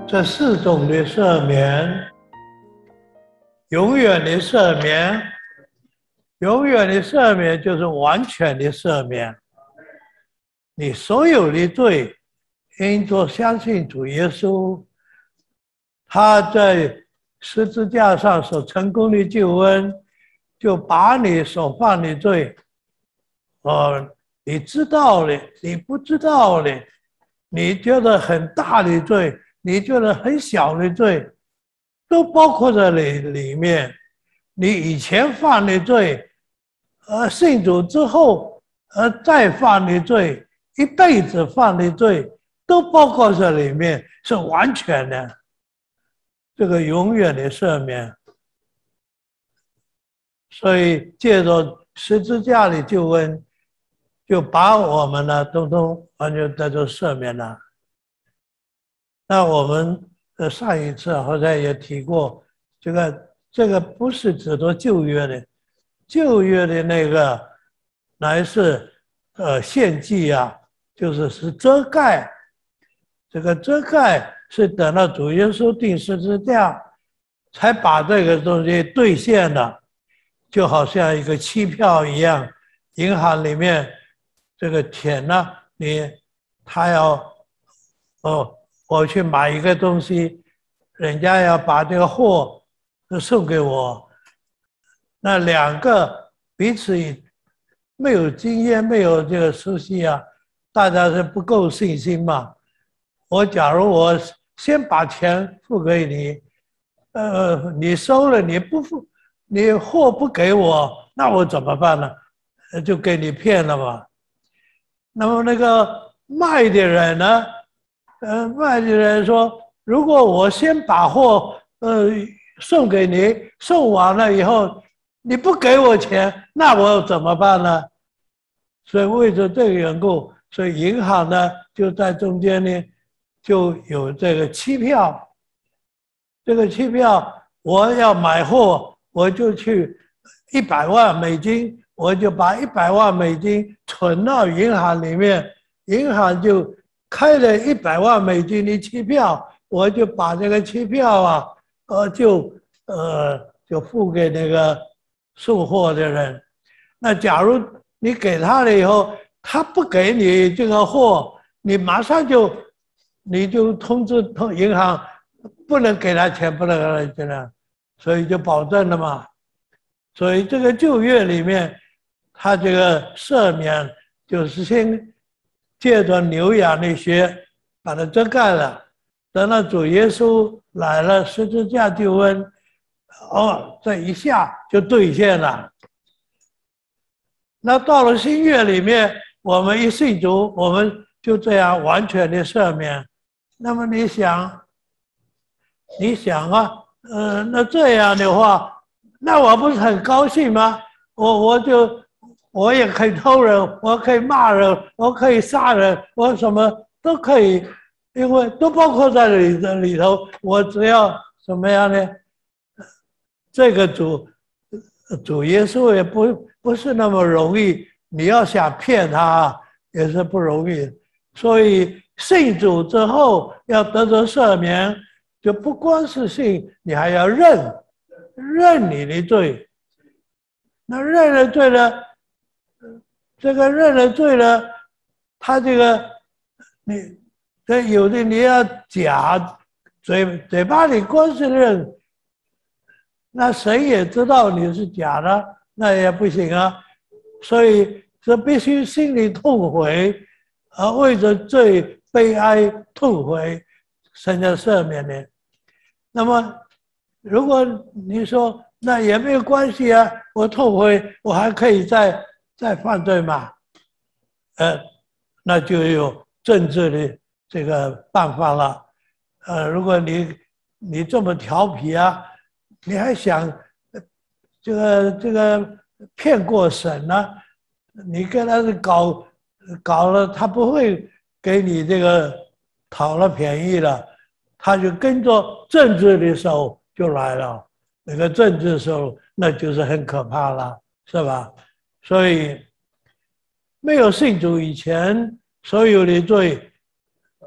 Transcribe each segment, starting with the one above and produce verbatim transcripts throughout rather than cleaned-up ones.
这四种的赦免，永远的赦免，永远的赦免就是完全的赦免。你所有的罪，因着相信主耶稣，他在十字架上所成功的救恩，就把你所犯的罪，呃，你知道的，你不知道的，你觉得很大的罪，你觉得很小的罪，都包括在里里面。你以前犯的罪，呃，信主之后，呃，再犯的罪，一辈子犯的罪，都包括在里面，是完全的。这个永远的赦免。所以借着十字架的救恩，就把我们呢，通通完全得到赦免了。那我们呃上一次好像也提过，这个这个不是指的旧约的，旧约的那个乃是呃献祭啊，就是是遮盖，这个遮盖是等到主耶稣钉十字架，才把这个东西兑现了，就好像一个期票一样，银行里面这个钱呢，你他要哦。我去买一个东西，人家要把这个货送给我，那两个彼此没有经验、没有这个熟悉啊，大家是不够信心嘛。我假如我先把钱付给你，呃，你收了你不付，你货不给我，那我怎么办呢？就给你骗了嘛。那么那个卖的人呢？呃，卖的人说，如果我先把货呃送给你，送完了以后你不给我钱，那我怎么办呢？所以为着这个缘故，所以银行呢就在中间呢就有这个期票。这个期票，我要买货，我就去一百万美金，我就把一百万美金存到银行里面，银行就开了一百万美金的期票，我就把这个期票啊，呃，就呃就付给那个送货的人。那假如你给他了以后，他不给你这个货，你马上就你就通知通银行，不能给他钱，不能给他钱，所以就保证了嘛。所以这个旧约里面，他这个赦免就是先借着牛羊的血把它遮盖了，等到主耶稣来了，十字架救恩，哦，这一下就兑现了。那到了新约里面，我们一信主，我们就这样完全的赦免。那么你想，你想啊，呃，那这样的话，那我不是很高兴吗？我我就。我也可以偷人，我可以骂人，我可以杀人，我什么都可以，因为都包括在里里头。我只要什么样呢？这个主主耶稣也不不是那么容易，你要想骗他也是不容易。所以信主之后要得着赦免，就不光是信，你还要认认你的罪。那认了罪呢？这个认了罪了，他这个你这有的你要假嘴嘴巴里光是认，那谁也知道你是假的，那也不行啊。所以这必须心里痛悔，而为着罪悲哀痛悔，神就赦免你。那么如果你说那也没有关系啊，我痛悔，我还可以再。再犯罪嘛，呃，那就有政治的这个办法了。呃，如果你你这么调皮啊，你还想这个这个骗过审呢、啊？你跟他搞搞了，他不会给你这个讨了便宜了，他就跟着政治的手就来了。那个政治手，那就是很可怕了，是吧？所以，没有信主以前，所有的罪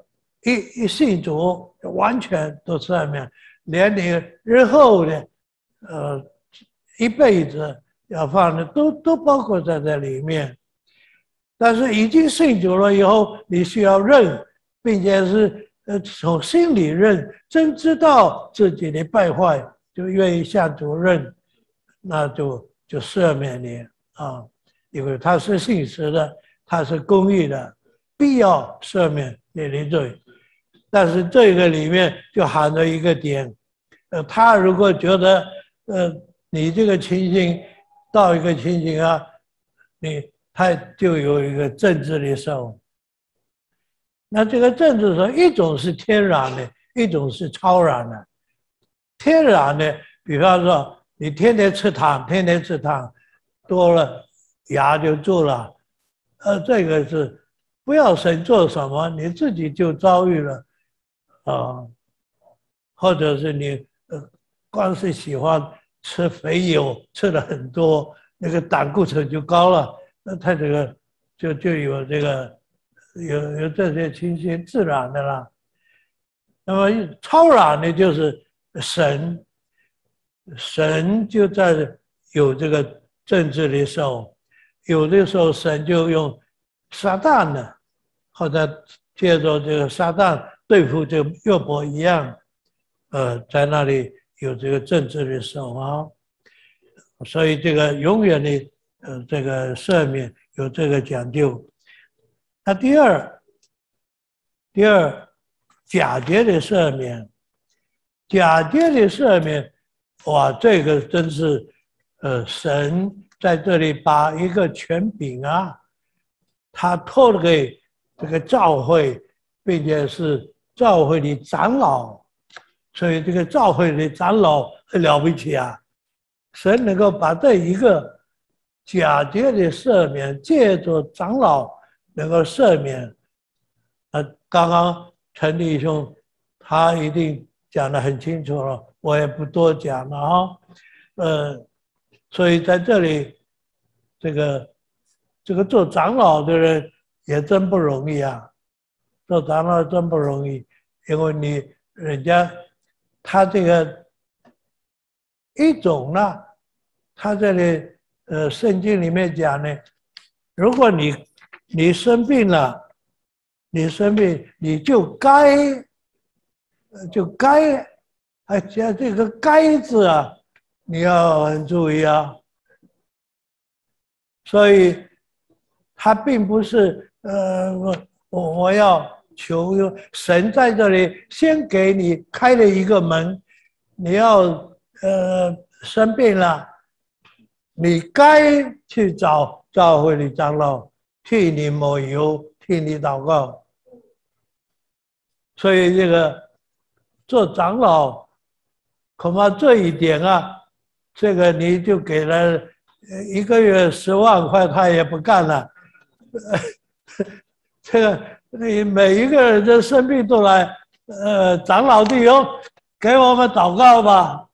一一信主，完全都赦免，连你日后的呃一辈子要放的都都包括在这里面。但是已经信主了以后，你需要认，并且是呃从心里认，真知道自己的败坏，就愿意向主认，那就就赦免你啊，因为他是信实的，他是公义的，必要赦免你的罪。但是这个里面就含着一个点，呃，他如果觉得呃你这个情形到一个情形啊，你他就有一个政治的手。那这个政治手，一种是天然的，一种是超然的。天然的，比方说你天天吃糖，天天吃糖，多了牙就蛀了，呃，这个是不要神做什么，你自己就遭遇了。啊、呃，或者是你呃，光是喜欢吃肥油，吃了很多，那个胆固醇就高了，那他这个就就有这个有有这些情形自然的啦。那么超然的就是神，神就在有这个政治的时候，有的时候神就用撒旦的，或者借着这个撒旦。对付这个约伯一样，呃，在那里有这个政治的手啊，所以这个永远的呃这个赦免有这个讲究。那第二，第二假借的赦免，假借的赦免，哇，这个真是呃神在这里把一个权柄啊，他托了给这个教会，并且是。教会的长老，所以这个教会的长老很了不起啊！神能够把这一个假借的赦免，借着长老能够赦免。啊，刚刚陈弟兄他一定讲得很清楚了，我也不多讲了啊。呃，所以在这里，这个这个做长老的人也真不容易啊。做长老真不容易，因为你人家他这个一种呢，他这里呃圣经里面讲呢，如果你你生病了，你生病你就该就该，而且这个该字啊，你要很注意啊。所以他并不是呃我我要。求神在这里先给你开了一个门，你要呃生病了，你该去找教会的长老替你抹油，替你祷告。所以这个做长老，恐怕这一点啊，这个你就给了一个月十万块，他也不干了。这个。你每一个人的生病都来，呃，长老弟兄，给我们祷告吧。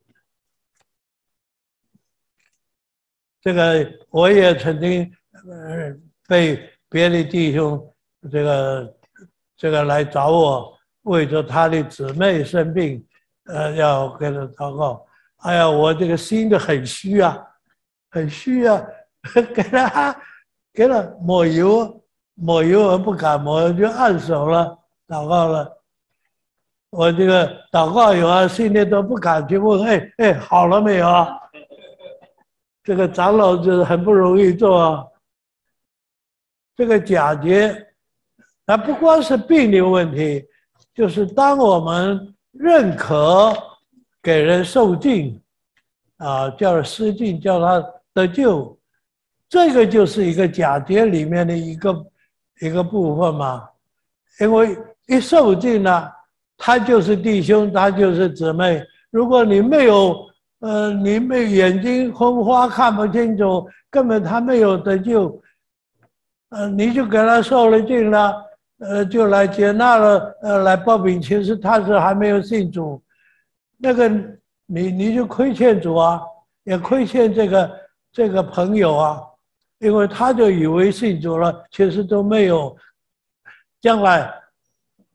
这个我也曾经呃被别的弟兄这个这个来找我，为着他的姊妹生病，呃，要给他祷告。哎呀，我这个心就很虚啊，很虚啊，给他给他抹油。抹油我不敢抹，就按手了，祷告了。我这个祷告有啊，心里都不敢去问，哎哎，好了没有啊？这个长老就是很不容易做啊。这个假借，那不光是病的问题，就是当我们认可给人受尽，啊，叫施尽，叫他得救，这个就是一个假借里面的一个。一个部分嘛，因为一受尽了，他就是弟兄，他就是姊妹。如果你没有，呃，你没眼睛昏花看不清楚，根本他没有得救，呃，你就给他受了尽了，呃，就来接纳了，呃，来报禀，其实他是还没有信主，那个你你就亏欠主啊，也亏欠这个这个朋友啊。因为他就以为信主了，其实都没有。将来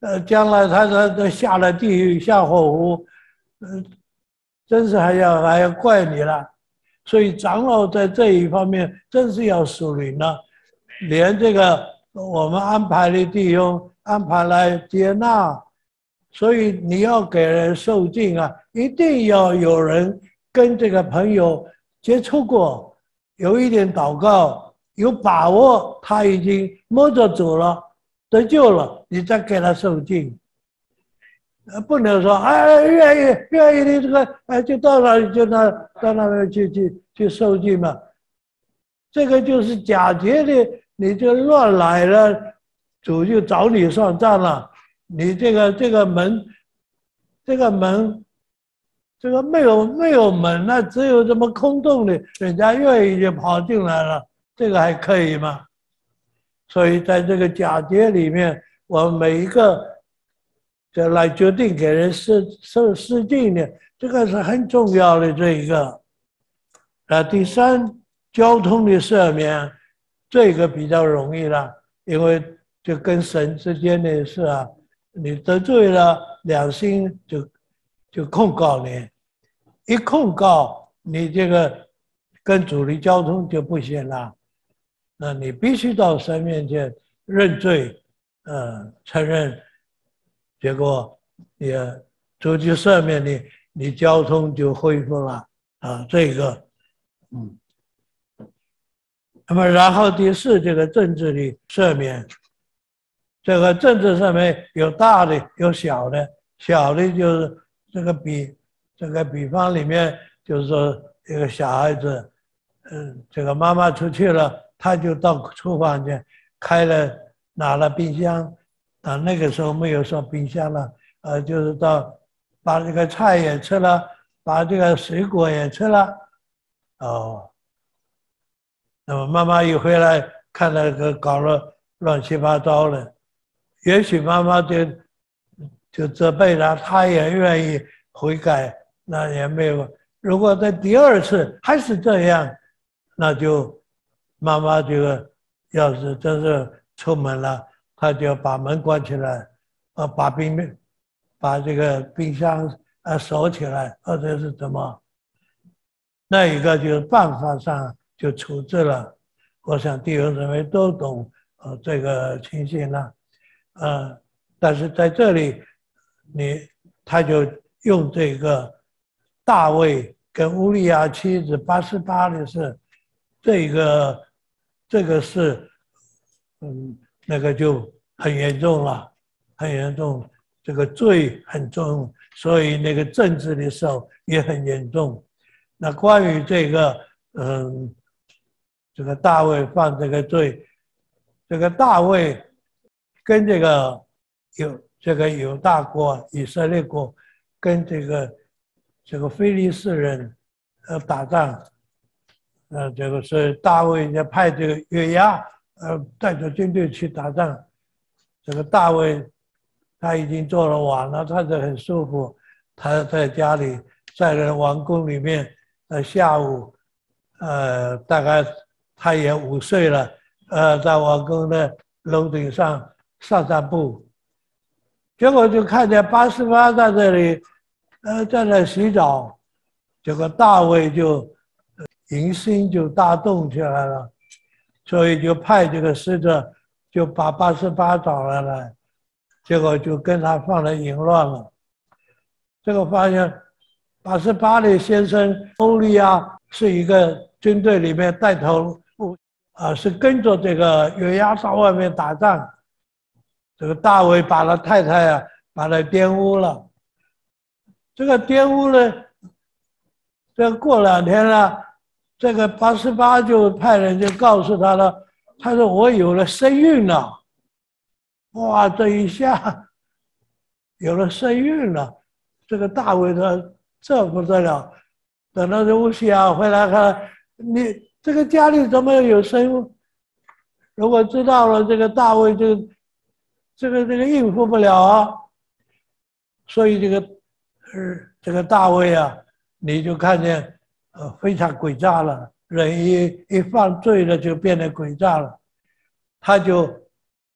呃，将来他他他下了地狱下火湖，嗯、呃，真是还要还要怪你了。所以长老在这一方面真是要属灵了，连这个我们安排的弟兄安排来接纳，所以你要给人受敬啊，一定要有人跟这个朋友接触过，有一点祷告，有把握他已经摸着走了，得救了，你再给他受敬。呃，不能说哎，愿意愿意的这个哎，就到那里就那到那边去去去受敬嘛。这个就是假借的，你就乱来了，主就找你算账了。你这个这个门，这个门，这个没有没有门，那只有这么空洞的，人家愿意就跑进来了，这个还可以吗？所以在这个假借里面，我们每一个。就来决定给人施施施敬的，这个是很重要的这一个。啊，第三，交通的赦免，这个比较容易了，因为就跟神之间的事啊，你得罪了，两心就就控告你，一控告你这个跟主的交通就不行了，那你必须到神面前认罪，呃，承认。结果也主就赦免你，你交通就恢复了啊，这个，嗯，那么然后第四，这个政治的赦免，这个政治上面有大的有小的，小的就是这个比这个比方里面就是说一个小孩子，嗯，这个妈妈出去了，他就到厨房去开了拿了冰箱。啊，那个时候没有说冰箱了，呃，就是到把这个菜也吃了，把这个水果也吃了，哦，那么妈妈一回来，看那个搞了乱七八糟的，也许妈妈就就责备他，他也愿意悔改，那也没有。如果在第二次还是这样，那就妈妈这个要是真是出门了。他就要把门关起来，啊，把冰，把这个冰箱啊锁起来，或者是怎么？那一个就是办法上就处置了。我想弟兄姊妹都懂呃这个情形了，呃，但是在这里，你他就用这个大卫跟乌利亚妻子八十八的事，这个这个是，嗯。那个就很严重了，很严重，这个罪很重，所以那个政治的时候也很严重。那关于这个，嗯，这个大卫犯这个罪，这个大卫跟这个有这个犹大国以色列国跟这个这个非利士人呃打仗，呃，这个是大卫就派这个约押。呃，带着军队去打仗，这个大卫他已经做了王了，他就很舒服，他在家里，在人王宫里面，呃，下午，呃，大概他也五岁了，呃，在王宫的楼顶上散散步，结果就看见八十八在这里，呃，在那洗澡，结果大卫就迎心就大动起来了。所以就派这个使者，就把八十八找来了，结果就跟他放了淫乱了。这个发现八十八的先生欧利亚是一个军队里面带头啊，是跟着这个约押到外面打仗。这个大卫把他太太啊，把他玷污了。这个玷污了，这过两天了。这个八十八就派人就告诉他了，他说我有了身孕了，哇，这一下有了身孕了，这个大卫说这不得了，等到这乌西雅回来看，你这个家里怎么有身孕？如果知道了，这个大卫就这个这个应付不了啊，所以这个呃这个大卫啊，你就看见。呃，非常诡诈了，人一一犯罪了就变得诡诈了，他就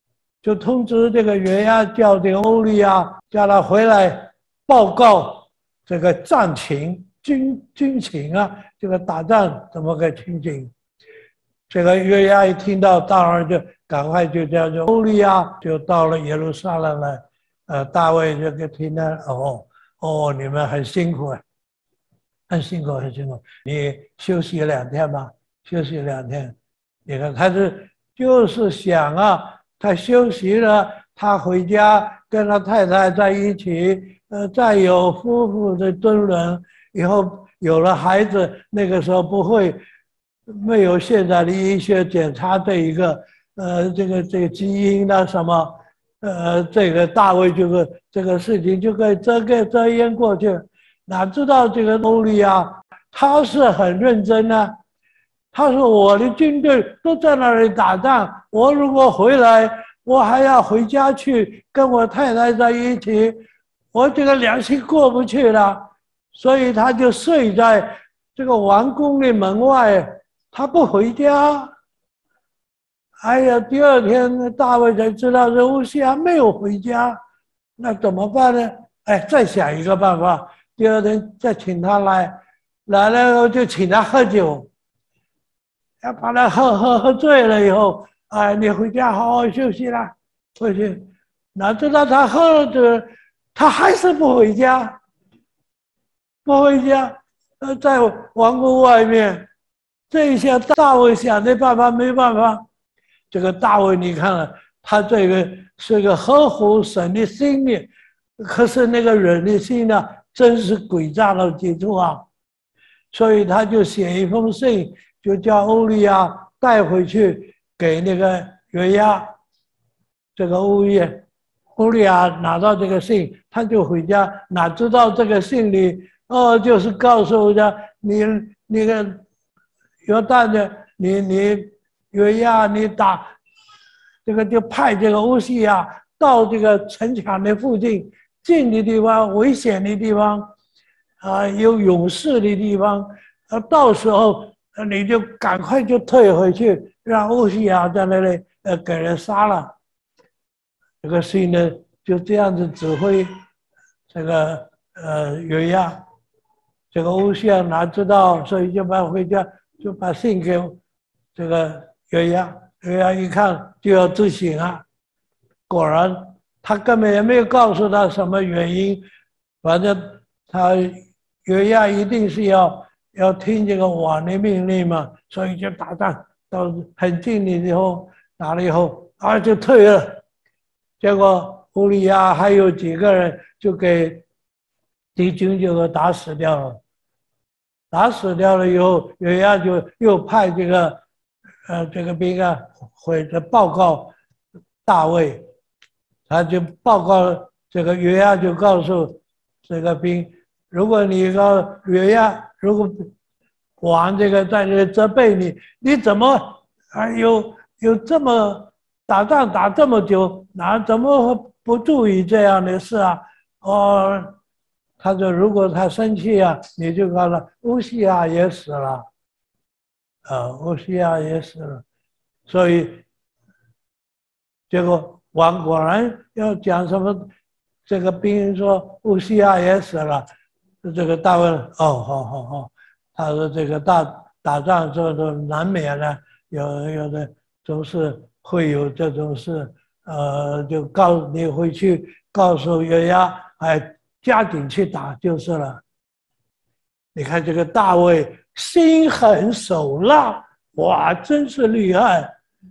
就通知这个约押叫这个欧利亚叫他回来报告这个战情、军军情啊，这个打仗怎么个情景？这个约押一听到，当然就赶快就叫做欧利亚就到了耶路撒冷了。呃，大卫就给听到，哦哦，你们很辛苦啊，很辛苦，很辛苦。你休息两天吧，休息两天。你看，他是就是想啊，他休息了，他回家跟他太太在一起，呃，再有夫妇的敦伦，以后有了孩子，那个时候不会没有现在的医学检查这一个，呃，这个这个基因的什么。呃，这个大卫就是这个事情就可以遮盖遮掩过去，哪知道这个欧利亚他是很认真呢、啊。他说：“我的军队都在那里打仗，我如果回来，我还要回家去跟我太太在一起，我这个良心过不去了。”所以他就睡在这个王宫的门外，他不回家。哎呀，第二天大卫才知道这乌西亚没有回家，那怎么办呢？哎，再想一个办法。第二天再请他来，来了以后就请他喝酒，要把他喝喝喝醉了以后，哎，你回家好好休息啦，回去。哪知道他喝了酒，他还是不回家，不回家，呃，在王宫外面。这一下大卫想的办法没办法。这个大卫，你看了，他这个是个合乎神的心的，可是那个人的心呢，真是诡诈到极处啊！所以他就写一封信，就叫欧利亚带回去给那个约押。这个欧利欧利亚拿到这个信，他就回家，哪知道这个信里，哦，就是告诉他你那个约旦的，你你。约押，你打这个就派这个乌西亚到这个城墙的附近，近的地方、危险的地方，啊，有勇士的地方，啊，到时候你就赶快就退回去，让乌西亚在那里呃给人杀了。这个信呢就这样子指挥这个呃约押，这个乌西亚哪知道，所以就把回家就把信给这个。约押，约押一看就要自省啊！果然，他根本也没有告诉他什么原因，反正他约押一定是要要听这个王的命令嘛，所以就打仗到很近的以后打了以后啊就退了。结果乌利亚还有几个人就给敌军就给打死掉了，打死掉了以后，约押就又派这个。呃，这个兵啊，回来报告大卫，他就报告这个约押，就告诉这个兵，如果你告约押，如果王这个在这里责备你，你怎么还有有这么打仗打这么久，哪怎么不注意这样的事啊？哦，他说如果他生气啊，你就告诉他乌西亚也死了。啊，乌西亚也死了，所以结果王果然要讲什么？这个兵说乌西亚也死了，这个大卫哦，好好好，他说这个大打仗之后都难免呢，有有的总是会有这种事，呃，就告你回去告诉约押，哎，加紧去打就是了。你看这个大卫。心狠手辣，哇，真是厉害！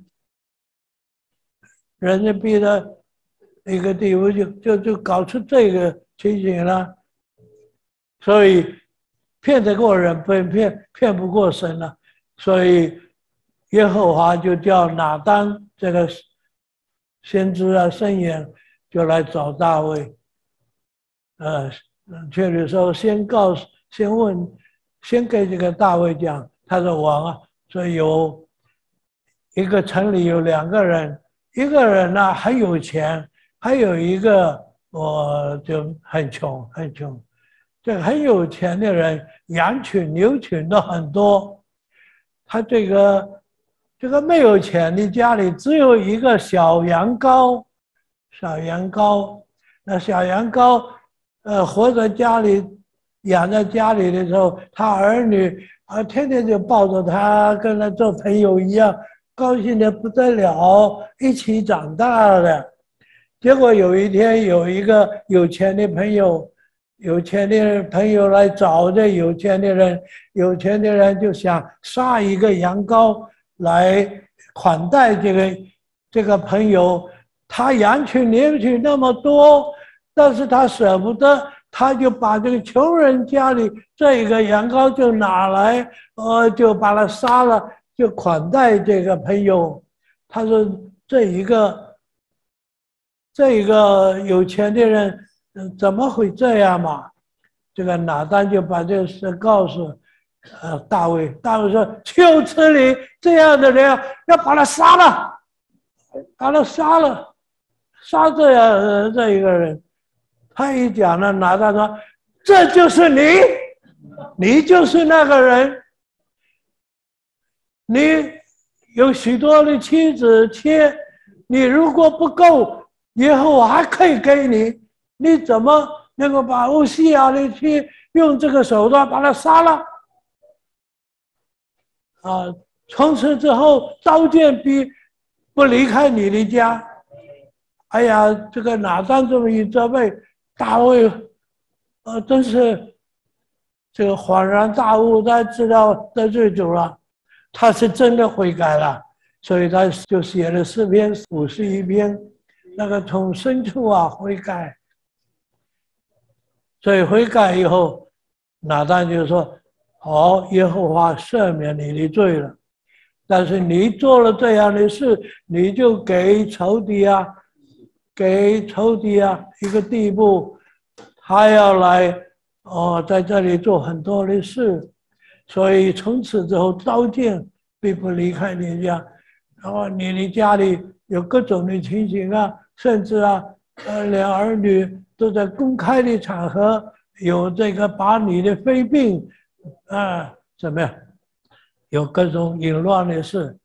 人家逼到一个地步，就就就搞出这个情形了。所以骗得过人，骗骗骗不过神了。所以耶和华就叫拿单这个先知啊、圣言，就来找大卫。呃，确实说先告诉，先问。先给这个大卫讲，他说王啊，说有一个城里有两个人，一个人呢很有钱，还有一个我就很穷很穷。这个很有钱的人，羊群牛群都很多，他这个这个没有钱的家里只有一个小羊羔， 小羊羔。那小羊羔，呃，活在家里，养在家里的时候，他儿女啊，天天就抱着他，跟他做朋友一样，高兴的不得了，一起长大的。结果有一天，有一个有钱的朋友，有钱的朋友来找这有钱的人，有钱的人就想杀一个羊羔来款待这个这个朋友。他羊群牛群那么多，但是他舍不得，他就把这个穷人家里这一个羊羔就拿来，呃，就把它杀了，就款待这个朋友。他说这一个这一个有钱的人，怎么会这样嘛？这个拿单就把这事告诉呃大卫。大卫说：“就这里这样的人，要把他杀了，把他杀了。”杀这样这一个人，他一讲呢，拿单说：“这就是你，你就是那个人。你有许多的妻子妾，你如果不够，以后我还可以给你。你怎么能够把乌西雅的妻用这个手段把他杀了？啊！从此之后，刀剑必不离开你的家。”哎呀，这个拿单这么一责备，大卫，呃，真是这个恍然大悟，他知道得罪主了，他是真的悔改了，所以他就写了诗篇五十一篇，那个从深处啊悔改。所以悔改以后，拿单就说：“好，耶和华赦免你的罪了，但是你做了这样的事，你就给仇敌啊。”给仇敌啊一个地步，他要来哦，在这里做很多的事，所以从此之后刀剑必不离开你家，然后你的家里有各种的情形啊，甚至啊，呃，连儿女都在公开的场合有这个把你的肺病啊怎么样，有各种淫乱的事，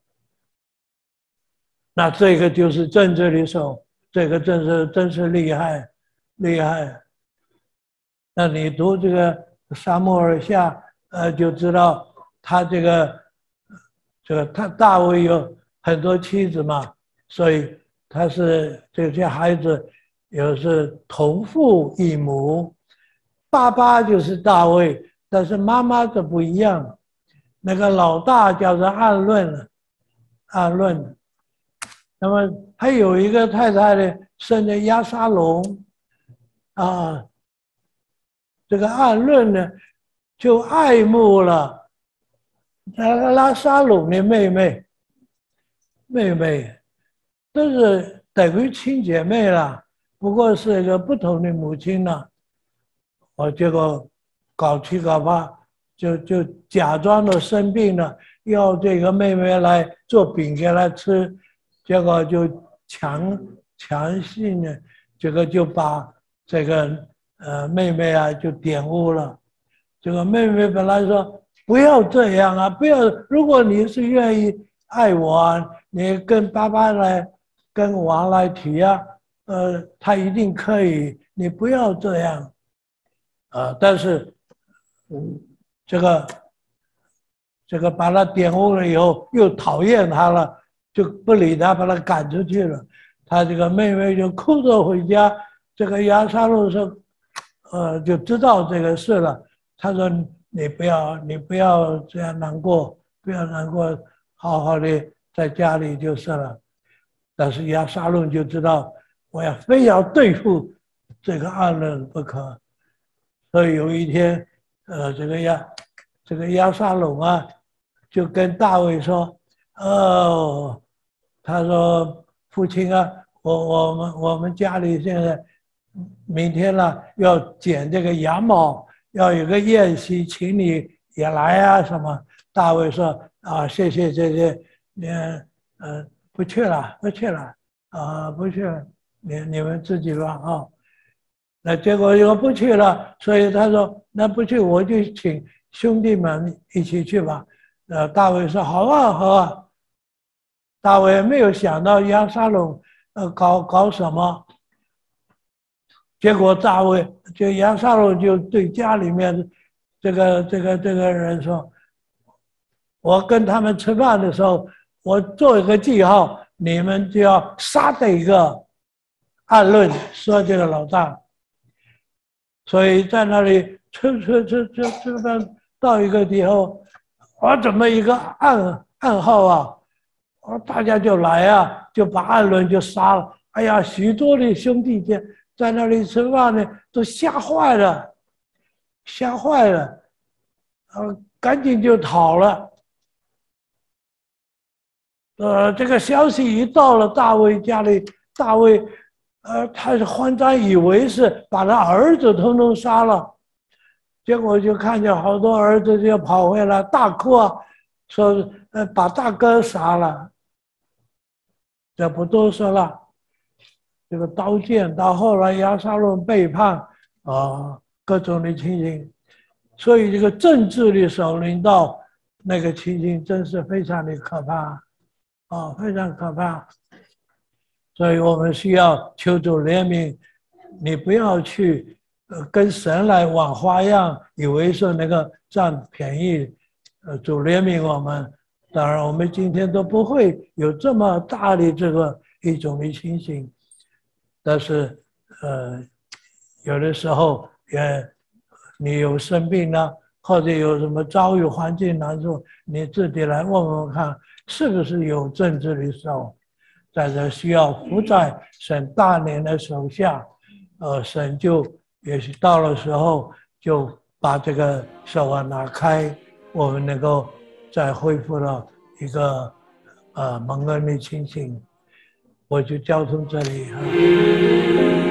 那这个就是政治的手。这个真是真是厉害，厉害。那你读这个撒母耳下，呃，就知道他这个这个他大卫有很多妻子嘛，所以他是这些孩子也是同父异母，爸爸就是大卫，但是妈妈就不一样。那个老大叫做暗论，暗论。那么还有一个太太呢，生的押沙龙，啊，这个暗论呢，就爱慕了拉拉沙龙的妹妹，妹妹，都是等于亲姐妹了，不过是一个不同的母亲了。我结果搞七搞八，就就假装的生病了，要这个妹妹来做饼给她吃。结果就强强行的，这个就把这个呃妹妹啊就玷污了。这个妹妹本来说不要这样啊，不要，如果你是愿意爱我啊，你跟爸爸来跟王来提啊，呃，他一定可以，你不要这样啊。但是，嗯，这个这个把他玷污了以后，又讨厌他了。就不理他，把他赶出去了。他这个妹妹就哭着回家。这个押沙龙说：“呃，就知道这个事了。”他说：“你不要，你不要这样难过，不要难过，好好的在家里就是了。”但是押沙龙就知道，我要非要对付这个暗论不可。所以有一天，呃，这个押这个押沙龙啊，就跟大卫说：“哦。”他说：“父亲啊，我我们我们家里现在明天了，要剪这个羊毛，要有个宴席，请你也来啊什么？”大卫说：“啊，谢谢谢谢，你呃不去了不去了啊不去了，你你们自己吧啊。”那结果又不去了，所以他说：“那不去我就请兄弟们一起去吧。”呃，大卫说：“好啊好啊。”大卫没有想到押沙龙呃，搞搞什么？结果大卫就亚撒龙就对家里面这个这个这个人说：“我跟他们吃饭的时候，我做一个记号，你们就要杀的一个暗论说这个老大。”所以在那里吃吃吃吃吃饭到一个地后，我怎么一个暗暗号啊？我大家就来啊，就把暗论就杀了。哎呀，许多的兄弟姐在那里吃饭呢，都吓坏了，吓坏了，呃，赶紧就逃了。呃，这个消息一到了大卫家里，大卫，呃，他是慌张，以为是把他儿子统统杀了，结果就看见好多儿子就跑回来大哭啊，说呃把大哥杀了。这不多说了，这个刀剑到后来亚撒龙背叛啊，各种的情形，所以这个政治的首领到那个情形真是非常的可怕啊，非常可怕。所以我们需要求主怜悯，你不要去呃跟神来玩花样，以为说那个占便宜，呃，主怜悯我们。当然，我们今天都不会有这么大的这个一种的情形，但是，呃，有的时候也你有生病了，或者有什么遭遇环境难处，你自己来问问看，是不是有政治的手，在这需要服在神大年的手下，呃，神就也许到了时候就把这个手啊拿开，我们能够再恢复到一个呃蒙恩的情形。我就交通这里。